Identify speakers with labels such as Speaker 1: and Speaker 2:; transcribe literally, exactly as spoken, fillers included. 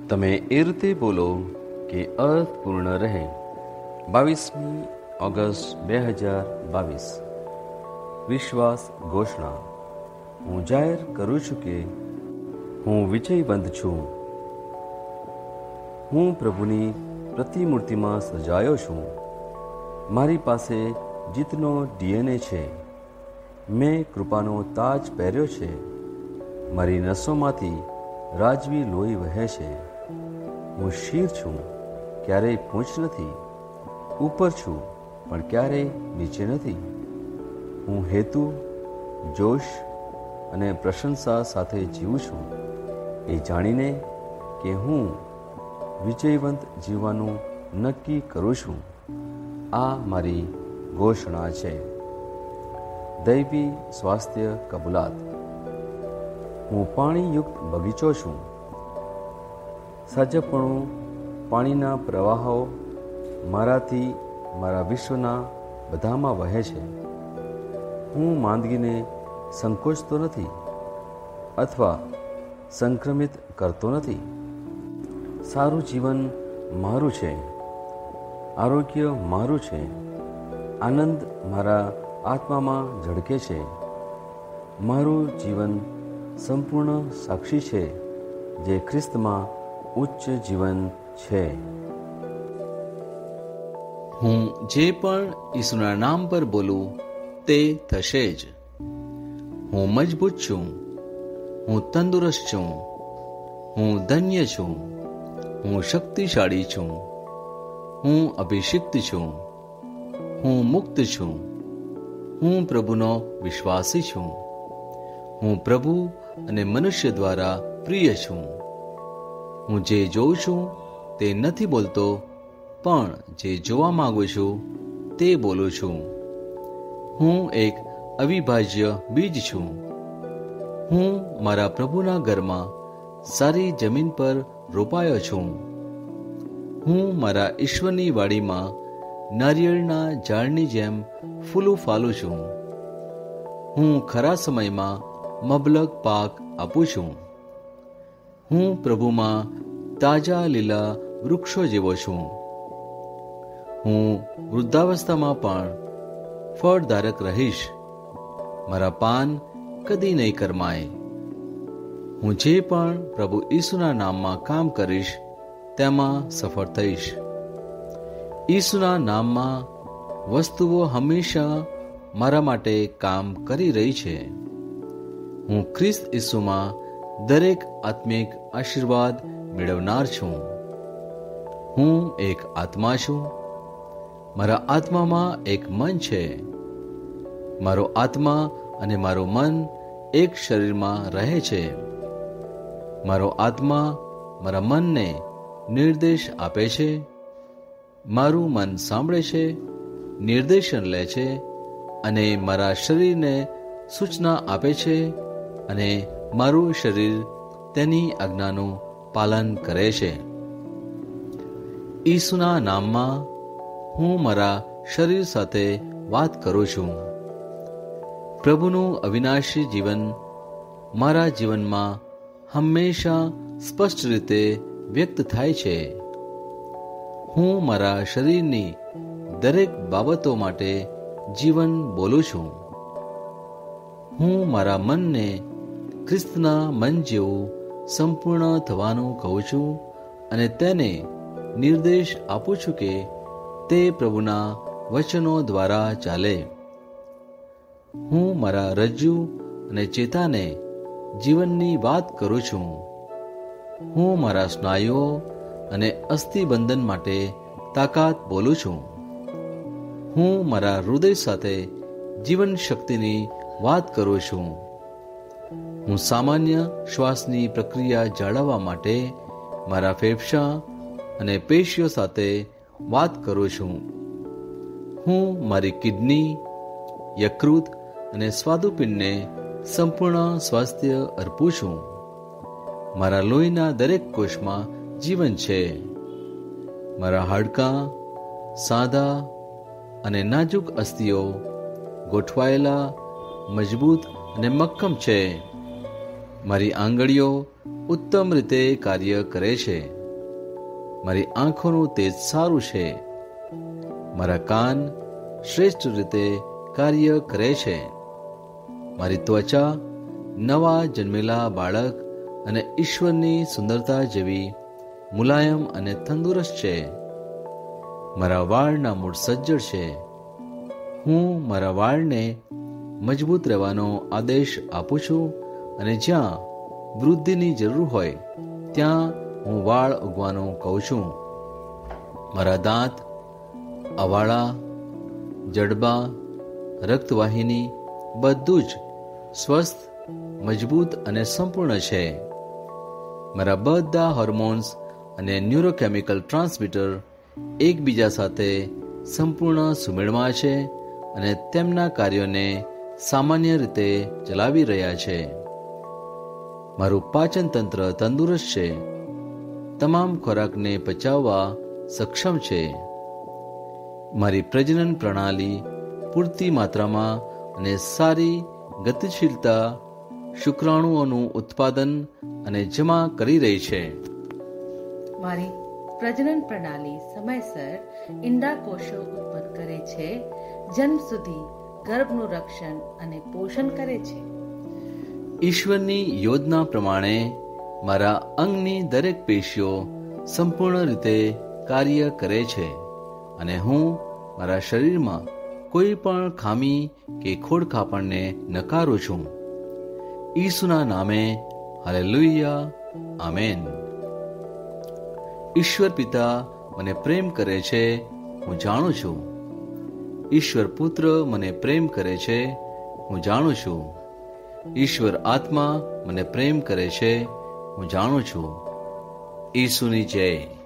Speaker 1: તમે એ રીતે બોલો કે અર્થપૂર્ણ રહે. બાવીસમી ઓગસ્ટ બે હજાર બાવીસ. વિશ્વાસ ઘોષણા. હું જાહેર કરું છું કે હું વિજયવંત છું. હું પ્રભુની પ્રતિમૂર્તિમાં સજાયો છું. મારી પાસે જીતનો ડીએનએ છે. મેં કૃપાનો તાજ પહેર્યો છે. મારી નસોમાંથી રાજવી લોહી વહે છે. હું શિર છું, ક્યારેય પૂંછ નથી. ઉપર છું, પણ ક્યારેય નીચે નથી. હું હેતુ, જોશ અને પ્રશંસા સાથે જીવું છું, એ જાણીને કે હું વિજયવંત જીવવાનું નક્કી કરું છું. આ મારી ઘોષણા છે. દૈવી સ્વાસ્થ્ય કબૂલાત. હું પાણીયુક્ત બગીચો છું. સાજપણું પાણીના પ્રવાહો મારાથી મારા વિશ્વના બધામાં વહે છે. હું માંદગીને સંકોચતો નથી અથવા સંક્રમિત કરતો નથી. સારું જીવન મારું છે. આરોગ્ય મારું છે. આનંદ મારા આત્મામાં ઝળકે છે. મારું જીવન સંપૂર્ણ સાક્ષી છે, જે ખ્રિસ્તમાં ઉચ્ચ જીવન છે.
Speaker 2: હું જે પણ ઈસુના નામ પર બોલું તે થશે જ. હું મજબૂત છું. હું તંદુરસ્ત છું. હું ધન્ય છું. હું શક્તિશાળી છું. હું અભિષિક્ત છું. હું મુક્ત છું. હું પ્રભુનો વિશ્વાસી છું. હું પ્રભુ અને મનુષ્ય દ્વારા પ્રિય છું. હું જે જોઉં છું તે નથી બોલતો, પણ જે જોવા માંગુ છું તે બોલું છું. હું એક અવિભાજ્ય બીજ છું. હું મારા પ્રભુના ઘરમાં સારી જમીન પર રોપાયો છું. હું મારા ઈશ્વરની વાડીમાં નારિયેળના ઝાડની જેમ ફૂલું ફાલું છું. હું ખરા સમયમાં મબલક પાક આપું છું. હું પ્રભુમાં તાજા લીલા વૃક્ષો જેવો છું. હું વૃદ્ધાવસ્થામાં પણ ફળધારક રહીશ. મારા પાન કદી નહીં કરમાય. હું જે પણ પ્રભુ ઈસુના નામમાં કામ કરીશ તેમાં સફળ થઈશ. ઈસુના નામમાં વસ્તુઓ હંમેશા મારા માટે કામ કરી રહી છે. હું ખ્રિસ્ત ઈસુમાં દરેક આત્મિક આશીર્વાદ મેળવનાર છું. હું એક આત્મા છું. મારા આત્મામાં એક મન છે. મારો આત્મા અને મારું મન એક શરીરમાં રહે છે. મારો આત્મા મારા મનને નિર્દેશ આપે છે. મારું મન સાંભળે છે, નિર્દેશન લે છે અને મારા શરીરને સૂચના આપે છે, અને મારું શરીર તેની આજ્ઞાનું પાલન કરે છે. ઈસુના નામમાં હું મારા શરીર સાથે વાત કરું છું. પ્રભુનું અવિનાશી જીવન મારા જીવનમાં હંમેશા સ્પષ્ટ રીતે વ્યક્ત થાય છે. હું મારા શરીરની દરેક બાબતો માટે જીવન બોલું છું. હું મારા મનને ખ્રિસ્તના મન જેવું સંપૂર્ણ થવાનું કહું છું અને તેને નિર્દેશ આપું છું કે તે પ્રભુના વચનો દ્વારા ચાલે. હું મારા રજ્જુ અને ચેતાને જીવનની વાત કરું છું. હું મારા સ્નાયુઓ અને અસ્થિબંધન માટે તાકાત બોલું છું. હું મારા હૃદય સાથે જીવન શક્તિની વાત કરું છું. હું સામાન્ય શ્વાસની પ્રક્રિયા જાળવવા માટે મારા ફેફસા અને પેશીઓ સાથે વાત કરું છું. હું મારી કિડની, યકૃત અને સ્વાદુપિંડને સંપૂર્ણ સ્વાસ્થ્ય અર્પું છું. મારા લોહીના દરેક કોષમાં જીવન છે. મારા હાડકાં સાદા અને નાજુક અસ્થિઓ ગોઠવાયેલા, મજબૂત અને મક્કમ છે. મારી આંગળીઓ ઉત્તમ રીતે કાર્ય કરે છે. મારી આંખોનું તેજ સારું છે. મારા કાન શ્રેષ્ઠ રીતે કાર્ય કરે છે. મારી ત્વચા નવા જન્મેલા બાળક અને ઈશ્વરની સુંદરતા જેવી મુલાયમ અને તંદુરસ્ત છે. મારા વાળના મૂળ સજ્જડ છે. હું મારા વાળને મજબૂત રહેવાનો આદેશ આપું છું અને જ્યાં વૃદ્ધિની જરૂર હોય ત્યાં હું વાળ ઉગવાનું કહું છું. મારા દાંત અવાળા, જડબા, રક્તવાહિની બધું જ સ્વસ્થ, મજબૂત અને સંપૂર્ણ છે. મારા બધા હોર્મોન્સ અને ન્યુરોકેમિકલ ટ્રાન્સમીટર એકબીજા સાથે સંપૂર્ણ સુમેળમાં છે અને તેમના કાર્યોને સામાન્ય રીતે ચલાવી રહ્યા છે. મારું પાચન તંત્ર તંદુરસ્ત છે. તમામ ખોરાકને પચાવવા સક્ષમ છે. મારી પ્રજનન પ્રણાલી પૂરતી માત્રામાં અને સારી ગતિશીલતા શુક્રાણુઓનું ઉત્પાદન અને જમા કરી રહી છે.
Speaker 3: મારી પ્રજનન પ્રણાલી સમયસર ઈંડા કોષો ઉત્પન્ન કરે છે, જન્મ સુધી ગર્ભનું રક્ષણ અને પોષણ કરે છે.
Speaker 2: ઈશ્વરની યોજના પ્રમાણે મારા અંગની દરેક પેશીઓ સંપૂર્ણ રીતે કાર્ય કરે છે અને હું મારા શરીરમાં કોઈ પણ ખામી કે ખોડખાપણને નકારું છું. ઈસુના નામે હાલેલુયા, આમેન. ઈશ્વર પિતા મને પ્રેમ કરે છે, હું જાણું છું. ઈશ્વર પુત્ર મને પ્રેમ કરે છે, હું જાણું છું. ઈશ્વર આત્મા મને પ્રેમ કરે છે, હું જાણું છું. ઈસુની જય.